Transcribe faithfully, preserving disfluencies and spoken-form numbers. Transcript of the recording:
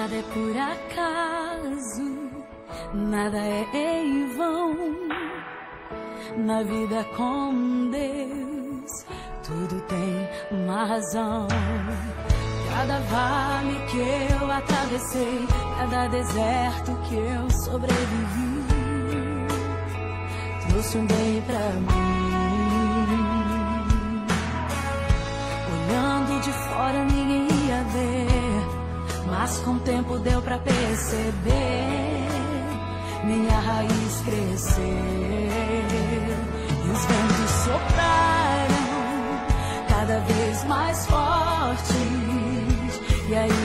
Nada é por acaso, nada é em vão. Na vida com Deus, tudo tem uma razão. Cada vale que eu atravessei, cada deserto que eu sobrevivi, trouxe um bem pra mim. Olhando de fora ninguém ia ver, mas com o tempo deu pra perceber. Minha raiz cresceu e os ventos sopraram cada vez mais fortes. E aí